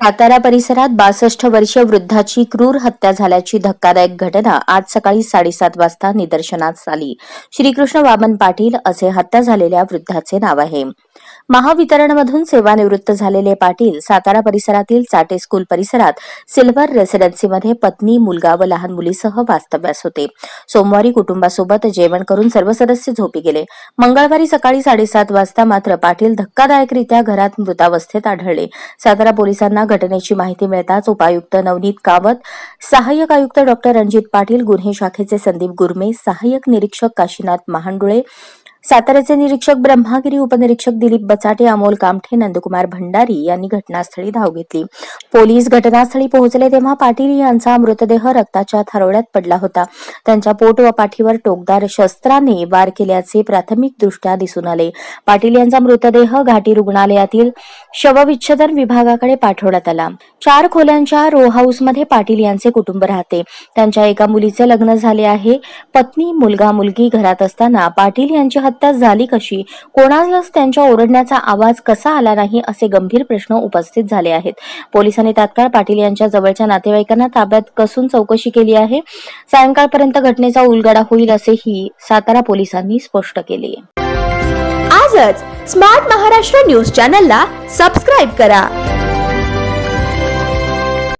सातारा परिसरात 62 वर्षीय वृद्धाची क्रूर हत्या झाल्याची धक्कादायक घटना आज सकाळी 7:30 वाजता निदर्शनास आली। श्रीकृष्ण वामन पाटील असे हत्या झालेल्या वृद्धाचे नाव आहे। महावितरणमधून सेवानिवृत्त झालेले पाटील सातारा परिसरातील चाटे स्कूल परिसरात सिल्वर रेसिडेन्सीमध्ये पत्नी, मुलगा व लहान मुलीसह वास्तव्यास होते। सोमवारी कुटुंबासोबत जेवण करून सर्व सदस्य झोपी गेले। मंगळवारी सकाळी 7:30 वाजता मात्र पाटील धक्कादायकरित्या घरात मृतावस्थेत आढळले। सातारा पोलिसांना घटनेची माहिती मिळताच उपायुक्त नवनीत कावत, सहाय्यक आयुक्त डॉ. रणजित पाटील, गुन्हे शाखेचे संदीप गुरमे, सहाय्यक निरीक्षक काशीनाथ महांडुळे, साताऱ्याचे निरीक्षक ब्रह्मागिरी, उपनिरीक्षक दिलीप बचाटे, अमोल कामठे, नंदकुमार भंडारी यांनी घटनास्थळी धाव घेतली। पोलीस घटनास्थळी पोहोचले तेव्हा पाटील यांचा मृतदेह रक्ताच्या थारोळ्यात पडला होता। त्यांच्या पोट व पाठीवर टोकदार शस्त्राने वार केल्याचे प्राथमिकदृष्ट्या दिसून आले। पाटील यांचा मृतदेह घाटी रुग्णालयातील शवविच्छेदन विभागाकडे पाठवण्यात आला। 4 खोल्यांच्या रो हाऊसमध्ये पाटील यांचे कुटुंब राहते। त्यांच्या एका मुलीचे लग्न झाले आहे। पत्नी, मुलगा, मुलगी घरात असताना पाटील यांची हत्या झाली कशी? कोणालाच त्यांच्या ओरडण्याचा आवाज कसा आला नाही, असे गंभीर प्रश्न उपस्थित झाले आहेत। पोलिसांनी तात्काळ पाटील यांच्या जवळच्या नातेवाईकांना ताब्यात कसून चौकशी केली आहे। सायंकाळपर्यंत घटनेचा उलगडा होईल असेही सातारा पोलिसांनी स्पष्ट केले। आजच स्मार्ट महाराष्ट्र न्यूज चॅनलला सबस्क्राइब करा।